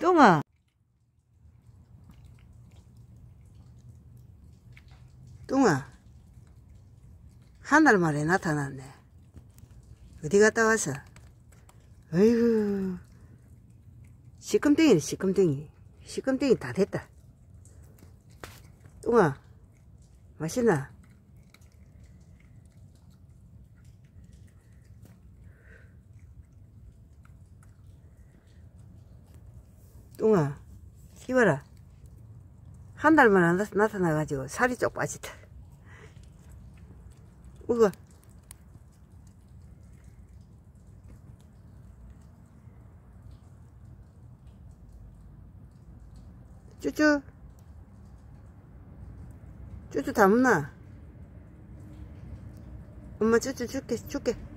똥아, 똥아, 한 달 만에 나타났네. 어디 갔다 와서? 어이구, 시금덩이네, 시금덩이. 시금덩이 다 됐다. 똥아, 맛있나? 똥아, 이봐라. 한 달 만에 나타나가지고 살이 쪽 빠지다. 우와. 쭈쭈. 쭈쭈 다 먹나? 엄마 쭈쭈 줄게.